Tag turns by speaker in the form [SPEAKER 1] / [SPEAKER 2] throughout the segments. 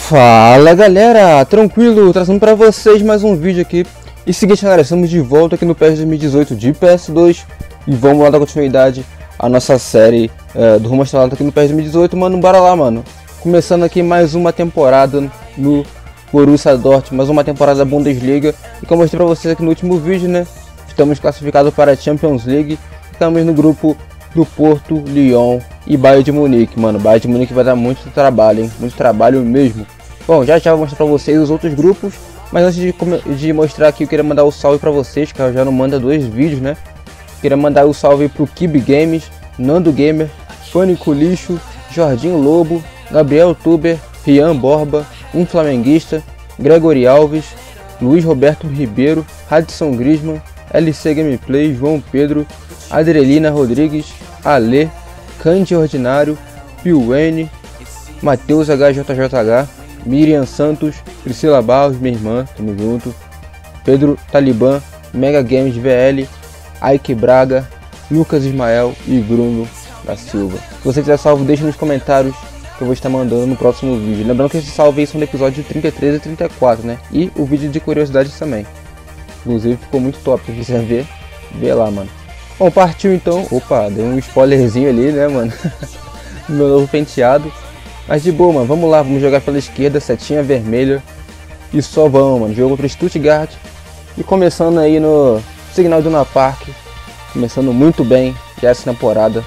[SPEAKER 1] Fala galera, tranquilo, trazendo pra vocês mais um vídeo aqui. E seguinte galera, estamos de volta aqui no PES 2018 de PS2 e vamos lá dar continuidade à nossa série do Rumo Estrelado aqui no PES 2018, mano, bora lá, mano. Começando aqui mais uma temporada no Borussia Dortmund, mais uma temporada da Bundesliga. E como eu mostrei pra vocês aqui no último vídeo, né, estamos classificados para a Champions League. Estamos no grupo do Porto, Lyon e Bayern de Munique, mano. Bayern de Munique vai dar muito trabalho, hein? Muito trabalho mesmo. Bom, já vou mostrar pra vocês os outros grupos, mas antes de mostrar aqui, eu queria mandar um salve pra vocês, que eu já não manda 2 vídeos, né? Queria mandar um salve pro Kib Games, Nando Gamer, Pânico Lixo, Jorginho Lobo, Gabriel Tuber, Rian Borba, um flamenguista, Gregory Alves, Luiz Roberto Ribeiro, Radisson Griezmann, LC Gameplay, João Pedro, Adrielina Rodrigues, Ale, Candy Ordinário, Piuene, Matheus HJJH, Miriam Santos, Priscila Barros, minha irmã, tamo junto, Pedro Talibã, Mega Games VL, Ike Braga, Lucas Ismael e Bruno da Silva. Se você quiser salvo, deixe nos comentários que eu vou estar mandando no próximo vídeo. Lembrando que esses salve aí são do episódio 33 e 34, né? E o vídeo de curiosidades também. Inclusive ficou muito top, se quiser ver, vê lá, mano. Bom, partiu então. Opa, deu um spoilerzinho ali, né, mano? Meu novo penteado. Mas de boa, mano, vamos lá, vamos jogar pela esquerda, setinha vermelha. E só vamos, mano. Jogo contra Stuttgart. E começando aí no Signal Iduna Park. Começando muito bem já essa temporada.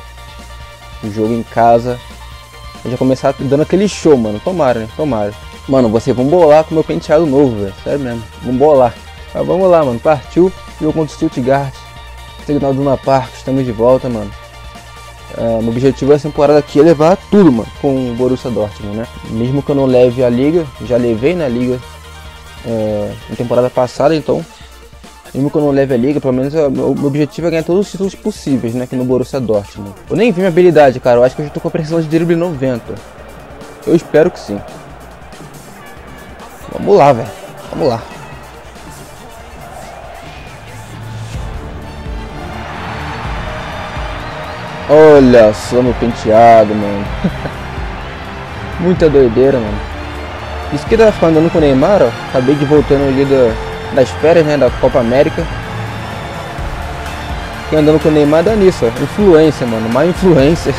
[SPEAKER 1] O jogo em casa. Eu já começar dando aquele show, mano. Tomara, né? Tomara. Mano, vocês vão bolar com meu penteado novo, velho. Sério mesmo. Vamos bolar. Mas vamos lá, mano. Partiu. Jogo contra Stuttgart. Signal Iduna Park. Estamos de volta, mano. Meu objetivo essa temporada aqui é levar tudo, mano, com o Borussia Dortmund, né? Mesmo que eu não leve a Liga, já levei na Liga na temporada passada, então mesmo que eu não leve a Liga, pelo menos meu objetivo é ganhar todos os títulos possíveis, né, aqui no Borussia Dortmund. Eu nem vi minha habilidade, cara, eu acho que eu já tô com a precisão de drible 90. Eu espero que sim. Vamos lá, velho, vamos lá. Olha só meu penteado, mano. Muita doideira, mano. Isso que tá ficando andando com o Neymar, ó. Acabei de voltando ali das férias, né, da Copa América. Fiquei andando com o Neymar dá nisso, ó. Influência, mano. Má influência.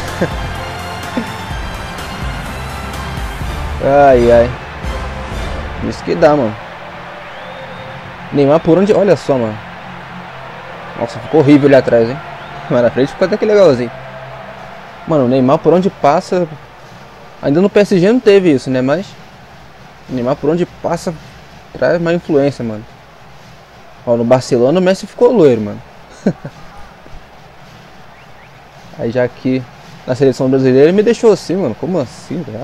[SPEAKER 1] Ai, ai. Isso que dá, mano. Neymar por onde... Olha só, mano. Nossa, ficou horrível ali atrás, hein. Mas na frente ficou até que legalzinho. Mano, o Neymar por onde passa... Ainda no PSG não teve isso, né? Mas o Neymar por onde passa traz mais influência, mano. Ó, no Barcelona o Messi ficou loiro, mano. Aí já aqui na seleção brasileira ele me deixou assim, mano. Como assim, velho?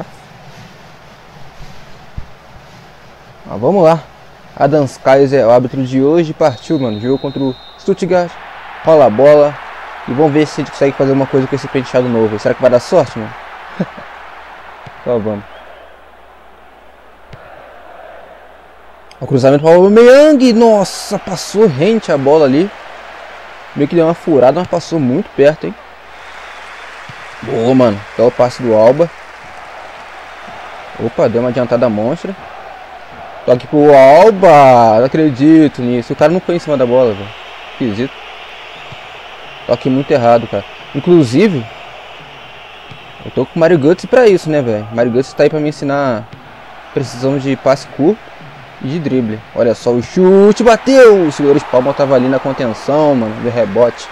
[SPEAKER 1] Mas vamos lá. Adam Kaiser é o árbitro de hoje. Partiu, mano. Jogo contra o Stuttgart. Rola a bola. E vamos ver se a gente consegue fazer uma coisa com esse penteado novo. Será que vai dar sorte, mano? Então vamos. O cruzamento para o Aubameyang. Nossa, passou rente a bola ali. Meio que deu uma furada, mas passou muito perto, hein? Boa, mano. É o passe do Alba. Opa, deu uma adiantada monstra. Toque pro Alba. Não acredito nisso. O cara não foi em cima da bola, velho. Esquisito. Toque muito errado, cara. Inclusive, eu tô com o Mario Götze pra isso, né, velho? Mario Götze tá aí pra me ensinar precisão de passe curto e de drible. Olha só, o chute bateu! O segurador de palma tava ali na contenção, mano, do rebote.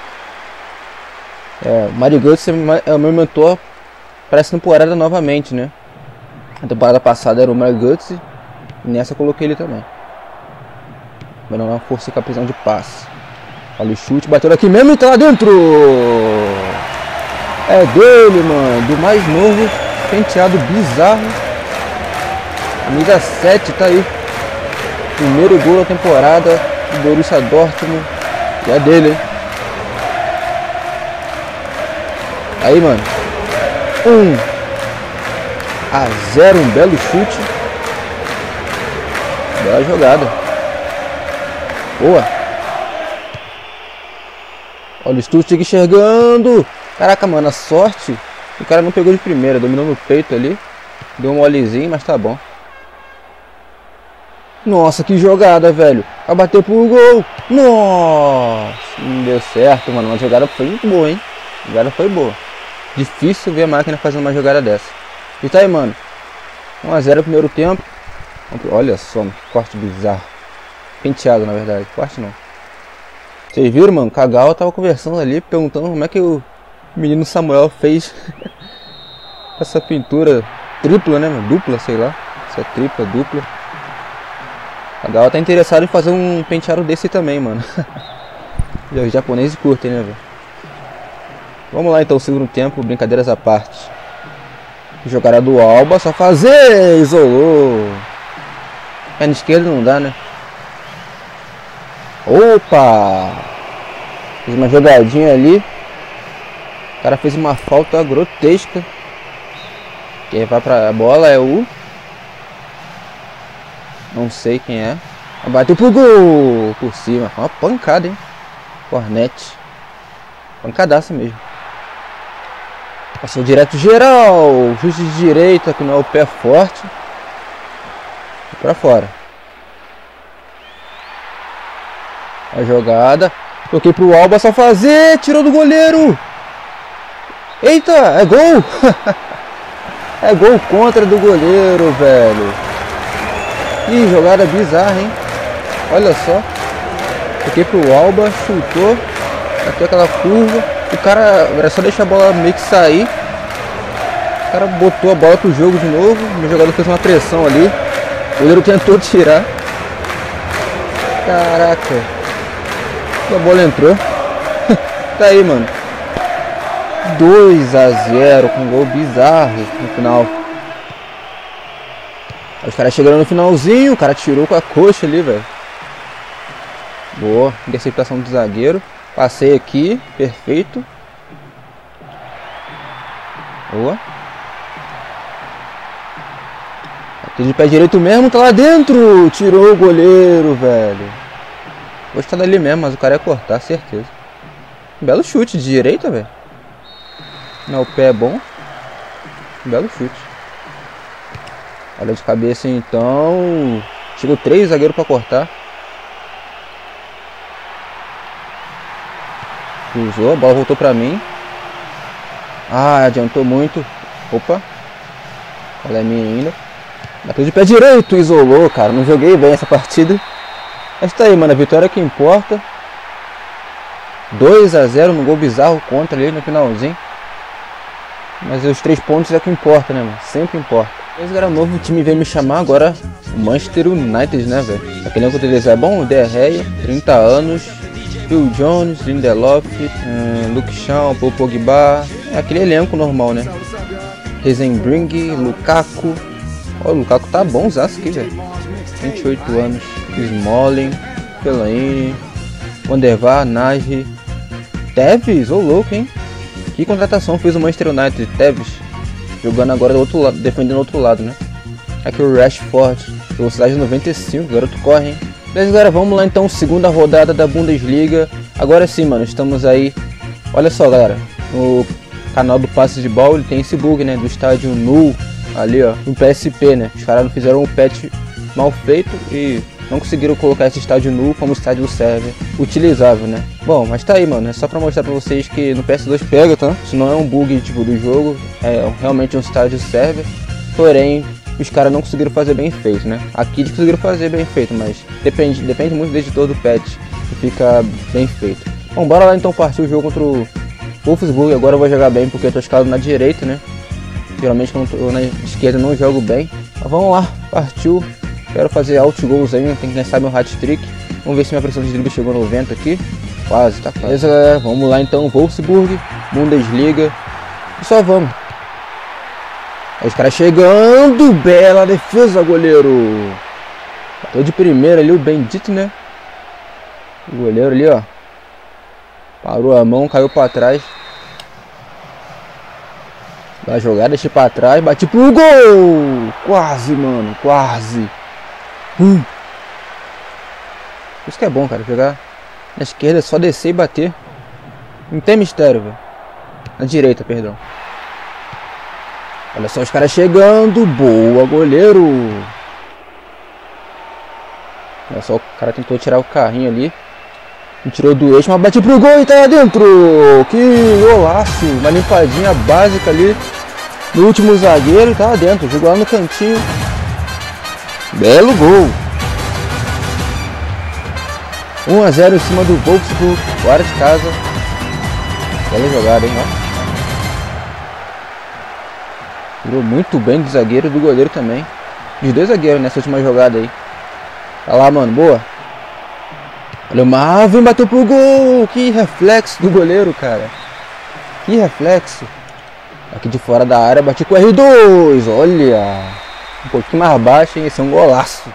[SPEAKER 1] O Mario Götze é o meu mentor para essa temporada novamente, né? A temporada passada era o Mario Götze e nessa eu coloquei ele também. Vai dar uma força com a prisão de passe. Olha o chute, bateu aqui mesmo e tá lá dentro! É dele, mano, do mais novo, penteado bizarro. Camisa 7, tá aí. Primeiro gol da temporada do Borussia Dortmund. E é dele, hein? Aí, mano. 1-0, um belo chute. Bela jogada. Boa. Olha o Stuttgart enxergando. Caraca, mano, a sorte. O cara não pegou de primeira, dominou no peito ali. Deu um molezinho, mas tá bom. Nossa, que jogada, velho. Vai bater pro gol. Nossa, não deu certo, mano. Uma jogada foi muito boa, hein? A jogada foi boa. Difícil ver a máquina fazendo uma jogada dessa. E tá aí, mano. 1 a 0 no primeiro tempo. Olha só, que corte bizarro. Penteado, na verdade. Corte não. Vocês viram, mano? Kagawa tava conversando ali, perguntando como é que o menino Samuel fez essa pintura tripla, né, mano? Dupla, sei lá. Se é tripla, dupla. Kagawa tá interessado em fazer um penteado desse também, mano. Os japoneses curtem, né, velho? Vamos lá então, segundo tempo, brincadeiras à parte. Jogada do Alba, só fazer, isolou. Perna esquerda não dá, né? Opa! Fez uma jogadinha ali. O cara fez uma falta grotesca. Quem vai pra bola é o... Não sei quem é. Bateu pro gol! Por cima. Uma pancada, hein? Cornete. Pancadaça mesmo. Passou direto geral. Chute de direita, que não é o pé forte. E pra fora. A jogada. Toquei pro Alba, só fazer. Tirou do goleiro. Eita, é gol. É gol contra do goleiro, velho. Ih, jogada bizarra, hein? Olha só. Toquei pro Alba, chutou. Bateu aquela curva. O cara, era só deixar a bola meio que sair. O cara botou a bola pro jogo de novo. O jogador fez uma pressão ali. O goleiro tentou tirar. Caraca. A bola entrou. Tá aí, mano. 2 a 0 com um gol bizarro no final. Os caras chegando no finalzinho. O cara tirou com a coxa ali, velho. Boa. Interceptação do zagueiro. Passei aqui. Perfeito. Boa. Bateu de pé direito mesmo. Tá lá dentro. Tirou o goleiro, velho. Gostar dali mesmo, mas o cara ia cortar, certeza. Belo chute de direita, velho. Não, o pé é bom. Belo chute. Olha de cabeça então. Chegou 3 zagueiros pra cortar. Cruzou, a bola voltou pra mim. Ah, adiantou muito. Opa. Ela é minha ainda. Bateu de pé direito, isolou, cara. Não joguei bem essa partida. Mas tá aí, mano, a vitória que importa. 2 a 0 no gol bizarro contra ali no finalzinho. Mas os 3 pontos é o que importa, né, mano? Sempre importa. Esse era novo, o time veio me chamar agora. O Manchester United, né, velho? Aquele elenco deles é bom, o De Gea, 30 anos. Phil Jones, Lindelof, Luke Shaw, Paul Pogba. É aquele elenco normal, né? Heisenberg, Lukaku. Ó, o Lukaku tá bonzaço aqui, velho. 28 anos. Smalling, Fellaini, Van der Vaart, Nagy, Tevez, ô louco, hein? Que contratação fez o Manchester United, Tevez, jogando agora do outro lado, defendendo do outro lado, né? Aqui o Rashford, velocidade 95, garoto corre, hein? Beleza, galera, vamos lá então, segunda rodada da Bundesliga. Agora sim, mano, estamos aí. Olha só, galera, no canal do Passe de Bola, ele tem esse bug, né? Do estádio null, ali, ó, no PSP, né? Os caras não fizeram um patch mal feito e não conseguiram colocar esse estádio nulo como estádio do server utilizável, né? Bom, mas tá aí, mano. É só pra mostrar pra vocês que no PS2 pega, tá? Isso não é um bug tipo do jogo. É realmente um estádio server. Porém, os caras não conseguiram fazer bem feito, né? Aqui eles conseguiram fazer bem feito, mas depende muito do editor do patch que fica bem feito. Bom, bora lá então partir o jogo contra o Wolfsburg. Agora eu vou jogar bem porque eu tô escalado na direita, né? Geralmente quando eu tô na esquerda não jogo bem. Mas vamos lá, partiu. Quero fazer out goals aí, tem que lançar meu hat-trick. Vamos ver se minha pressão de drible chegou a 90 aqui. Quase, tá quase. Beleza, galera, vamos lá então, Wolfsburg, Bundesliga. E só vamos. Aí os caras chegando, bela defesa, goleiro. Bateu de primeira ali o Bendito, né? O goleiro ali, ó. Parou a mão, caiu pra trás. Dá a jogada, deixei pra trás, bati pro gol! Quase, mano, quase. Isso que é bom, cara, jogar na esquerda é só descer e bater. Não tem mistério, velho. Na direita, perdão. Olha só os caras chegando. Boa, goleiro. Olha só, o cara tentou tirar o carrinho ali. E tirou do eixo, mas bate pro gol e tá lá dentro. Que golaço. Uma limpadinha básica ali. No último zagueiro e tá lá dentro. Jogou lá no cantinho. Belo gol. 1 a 0 em cima do Wolfsburg, fora de casa. Bela jogada, hein, ó. Tirou muito bem do zagueiro e do goleiro também. Dos dois zagueiros nessa última jogada aí. Tá lá, mano, boa. Olha o Marvin, bateu pro gol. Que reflexo do goleiro, cara. Que reflexo. Aqui de fora da área, bati com o R2. Olha. Um pouquinho mais baixo, hein. Esse é um golaço.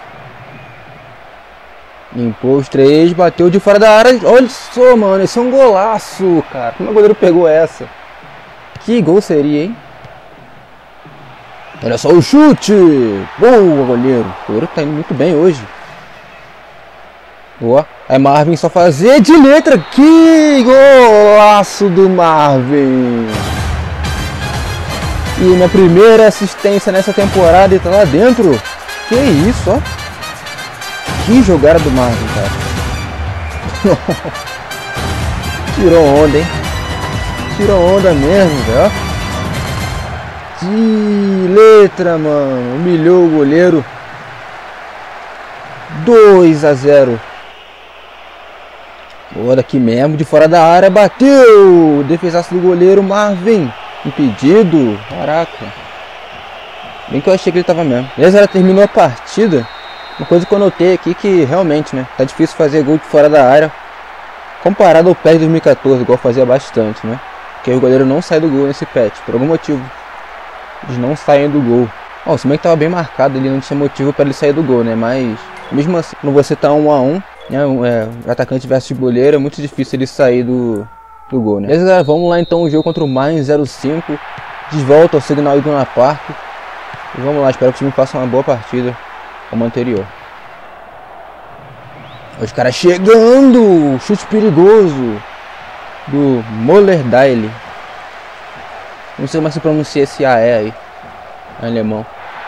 [SPEAKER 1] Limpou os três, bateu de fora da área. Olha só, mano, esse é um golaço, cara. Como o goleiro pegou essa? Que gol seria, hein? Olha só o chute. Boa, goleiro. O goleiro tá indo muito bem hoje. Boa. Aí Marvin só fazer de letra. Que golaço do Marvin. E minha primeira assistência nessa temporada e tá lá dentro. Que isso, ó. Que jogada do Marvin, cara. Tirou onda, hein? Tirou onda mesmo, velho. De letra, mano. Humilhou o goleiro. 2 a 0. Boa, daqui mesmo, de fora da área, bateu. Defesaço do goleiro, Marvin. Impedido. Caraca. Bem que eu achei que ele tava mesmo. Beleza, ela terminou a partida. Uma coisa que eu notei aqui que realmente, né, tá difícil fazer gol de fora da área comparado ao PES 2014, igual fazia bastante, né? Porque o goleiro não sai do gol nesse patch, por algum motivo. Eles não saem do gol. Ó, se bem que tava bem marcado, ele não tinha motivo para ele sair do gol, né? Mas mesmo assim, quando você tá 1 a 1, né, atacante versus goleiro, é muito difícil ele sair do gol, né? Beleza, galera, vamos lá então o jogo contra o Mainz 05. De volta ao Signal Iduna Park. E vamos lá, espero que o time faça uma boa partida como anterior. Os caras chegando. Chute perigoso do Mollerdaile. Não sei mais se pronuncia esse AE aí em alemão.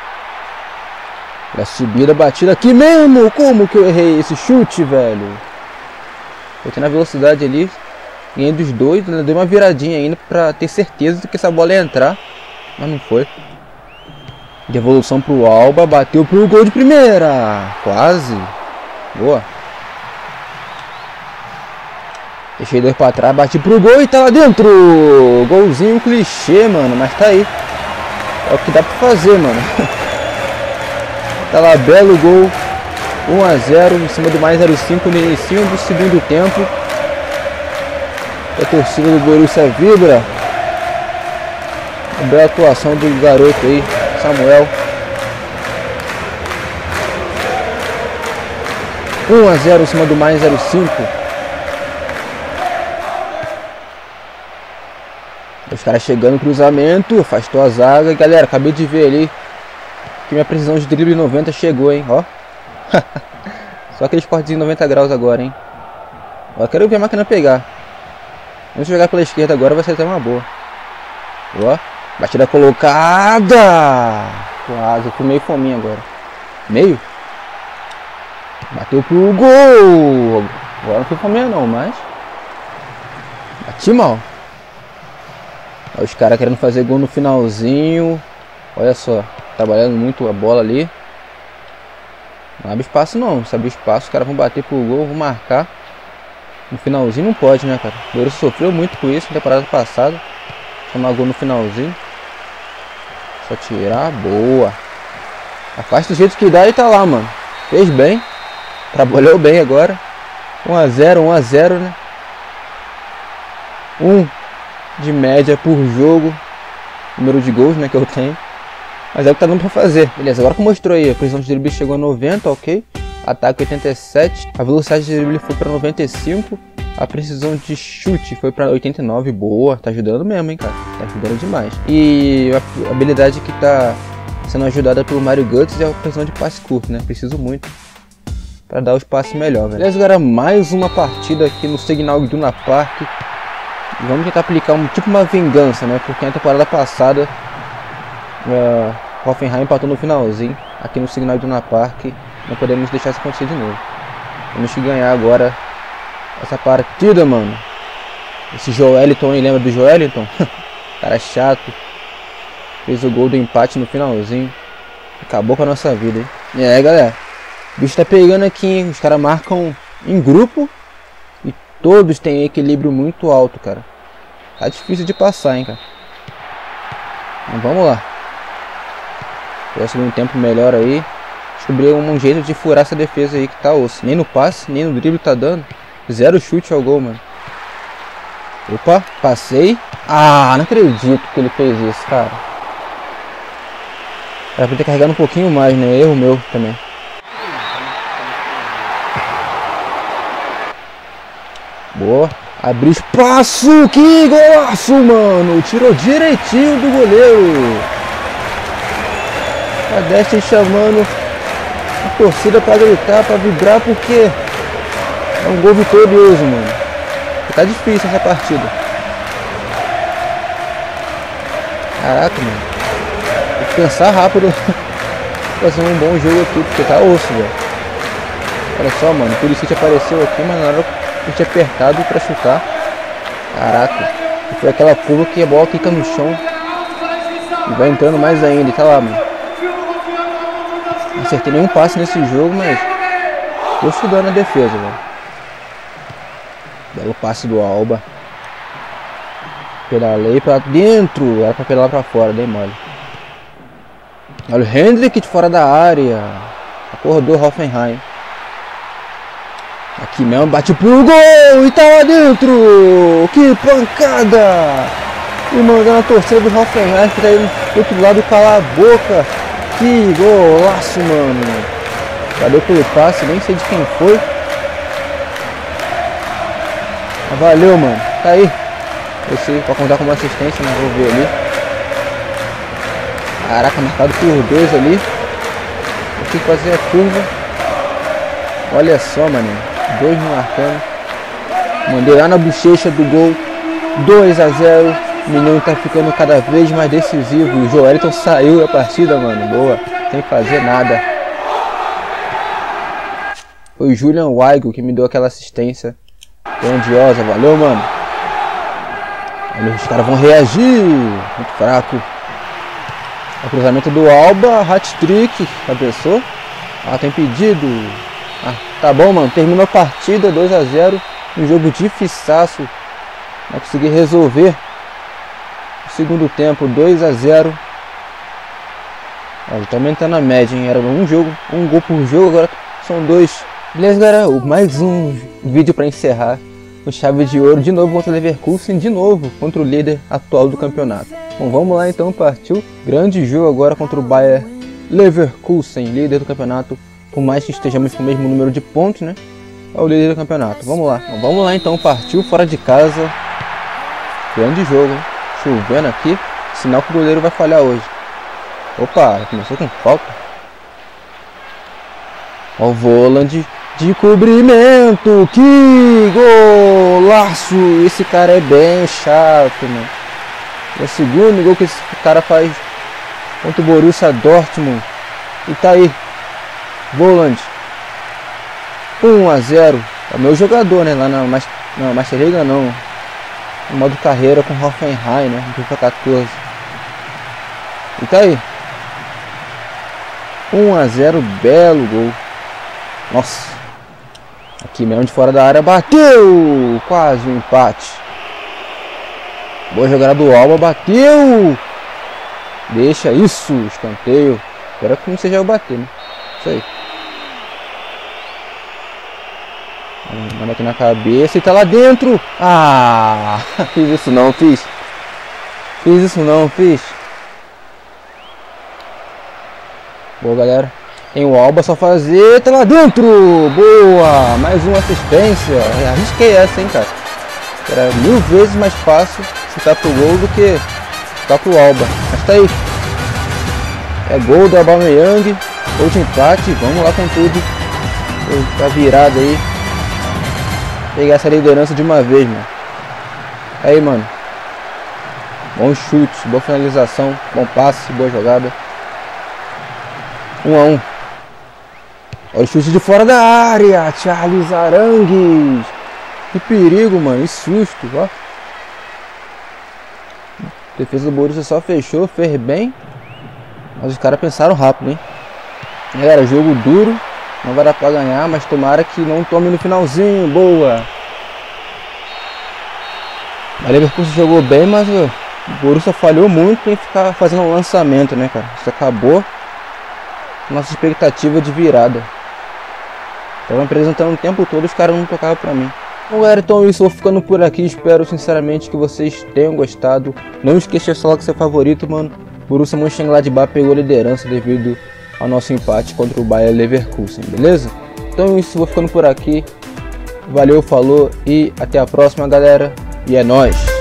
[SPEAKER 1] A subida, batida aqui mesmo. Como que eu errei esse chute, velho? Botei na velocidade ali. Ganhei dos dois. Dei uma viradinha ainda pra ter certeza de que essa bola ia entrar. Mas não foi. Devolução pro Alba, bateu pro gol de primeira. Quase. Boa. Deixei dois pra trás, bati pro gol e tá lá dentro. Golzinho clichê, mano, mas tá aí. É o que dá pra fazer, mano. Tá lá, belo gol. 1 a 0 em cima do Mais 05 no início do segundo tempo. A torcida do Borussia vibra. Uma bela atuação do garoto aí, Samuel. 1 a 0 em cima do Mais 05. Os caras chegando no cruzamento, afastou a zaga. E galera, acabei de ver ali que minha precisão de drible 90 chegou, hein, ó. Só aqueles cortes de 90 graus agora, hein. Ó, quero ver a máquina pegar. Vamos jogar pela esquerda agora, vai ser até uma boa. Ó, batida colocada. Quase, eu fui meio fominha agora. Meio? Bateu pro gol. Agora não fui fominha não, mas bati mal. Olha os caras querendo fazer gol no finalzinho. Olha só, trabalhando muito a bola ali. Não abre espaço não, se abrir espaço os caras vão bater pro gol, vão marcar. No finalzinho não pode, né, cara? O Borussia sofreu muito com isso na temporada passada. Tomar gol no finalzinho. Só tirar, boa. Afasta do jeito que dá e tá lá, mano. Fez bem. Trabalhou bem agora. 1 a 0, 1 a 0, né? 1 de média por jogo. Número de gols, né, que eu tenho. Mas é o que tá dando pra fazer. Beleza, agora que mostrou aí, a precisão de drible chegou a 90, ok. Ataque 87, a velocidade de drible foi pra 95. A precisão de chute foi pra 89, boa. Tá ajudando mesmo, hein, cara. Tá ajudando demais. E a habilidade que tá sendo ajudada pelo Mario Guts é a precisão de passe curto, né. Preciso muito pra dar os passes melhor, velho. Beleza, galera, mais uma partida aqui no Signal Iduna Park. E vamos tentar aplicar tipo uma vingança, né? Porque na temporada passada Hoffenheim empatou no finalzinho aqui no Signal Iduna Park. Não podemos deixar isso acontecer de novo. Temos que ganhar agora essa partida, mano. Esse Joeliton aí, lembra do Joeliton? Cara chato. Fez o gol do empate no finalzinho. Acabou com a nossa vida, hein? E aí, galera. O bicho tá pegando aqui, hein? Os caras marcam em grupo. E todos têm equilíbrio muito alto, cara. Tá difícil de passar, hein, cara. Mas vamos lá. O segundo tempo melhor aí. Descobri um jeito de furar essa defesa aí que tá osso. Nem no passe, nem no drible tá dando. Zero chute ao gol, mano. Opa, passei. Ah, não acredito que ele fez isso, cara. Era pra ter carregado um pouquinho mais, né? Erro meu também. Boa. Abriu espaço. Que golaço, mano. Tirou direitinho do goleiro. A Destiny chamando a torcida pra gritar, pra vibrar, porque é um gol vitorioso, mano. Tá difícil essa partida. Caraca, mano. Tem que pensar rápido. Fazer um bom jogo aqui, porque tá osso, velho. Olha só, mano. O Pulisic apareceu aqui, mas na hora que eu tinha apertado pra chutar. Caraca. E foi aquela curva que a bola fica no chão e vai entrando mais ainda. E tá lá, mano. Não acertei nenhum passe nesse jogo, mas tô estudando a defesa, velho. Belo passe do Alba. Pedalei pra dentro. Era pra pedalar pra fora, dei mole. Olha o Hendrick de fora da área. Acordou Hoffenheim. Aqui mesmo, bate pro gol e tá lá dentro. Que pancada. E mandando a torcida do Hoffenheim que tá aí do outro lado calar a boca. Que golaço, mano. Valeu pelo passe, nem sei de quem foi. Mas valeu, mano. Tá aí. Esse pode contar como assistência, mas vou ver ali. Caraca, marcado por dois ali. Eu tenho que fazer a curva. Olha só, mano. Dois me marcando. Mandei lá na bochecha do gol. 2 a 0. O menino tá ficando cada vez mais decisivo. O Joeliton saiu da partida, mano. Boa. Sem fazer nada. Foi o Julian Weigl que me deu aquela assistência grandiosa. Valeu, mano. Olha, os caras vão reagir. Muito fraco. O cruzamento do Alba. Hat-trick. Cabeçou. Ah, tem pedido. Ah, tá bom, mano. Terminou a partida. 2 a 0. Um jogo difiçaço. Vai conseguir resolver. Segundo tempo, 2 a 0. Olha, tá aumentando a média, hein? Era um gol por jogo, agora são 2. Beleza, galera? Mais um vídeo para encerrar com chave de ouro. De novo contra o Leverkusen, de novo contra o líder atual do campeonato. Bom, vamos lá então, partiu. Grande jogo agora contra o Bayer Leverkusen, líder do campeonato. Por mais que estejamos com o mesmo número de pontos, né? É o líder do campeonato. Vamos lá. Bom, vamos lá então, partiu fora de casa. Grande jogo, hein? Chovendo aqui, sinal que o goleiro vai falhar hoje. Opa, começou com falta. Ó o Voland de cobrimento. Que golaço! Esse cara é bem chato, mano. É o segundo gol que esse cara faz contra o Borussia Dortmund. E tá aí, Voland. 1 a 0. É o meu jogador, né? Lá na Master Liga não. No modo carreira com Hoffenheim, né? No FIFA 14. E tá aí. 1 a 0, belo gol. Nossa. Aqui mesmo de fora da área, bateu! Quase um empate. Boa jogada do Alba, bateu! Deixa isso, escanteio. Espero que não seja eu bater, né? Isso aí. Manda aqui na cabeça e tá lá dentro. Ah, fiz isso não, fiz. Fiz isso não, fiz. Boa, galera. Tem o Alba, só fazer. Tá lá dentro. Boa. Mais uma assistência. Arrisquei essa, hein, cara. Era 1000 vezes mais fácil chutar pro gol do que chutar pro Alba. Mas tá aí. É gol do Aubameyang. Gol de empate. Vamos lá com tudo. Tá virado aí. Pegar essa liderança de uma vez, mano. Aí, mano. Bom chute, boa finalização, bom passe, boa jogada. 1 a 1. Olha o chute de fora da área. Charles Arangues. Que perigo, mano. Que susto, ó. A defesa do Borussia só fechou, fez bem. Mas os caras pensaram rápido, hein. Galera, jogo duro. Não vai dar pra ganhar, mas tomara que não tome no finalzinho. Boa. A Leverkusen jogou bem, mas o Borussia falhou muito em ficar fazendo um lançamento, né, cara. Isso acabou nossa expectativa de virada. Tava apresentando o tempo todo, os caras não tocavam pra mim. Bom, galera, então isso, eu vou ficando por aqui. Espero sinceramente que vocês tenham gostado. Não esqueça de falar que seu favorito, mano. Borussia Mönchengladbach pegou a liderança devido ao nosso empate contra o Bayer Leverkusen, beleza? Então isso, vou ficando por aqui. Valeu, falou e até a próxima, galera. E é nóis!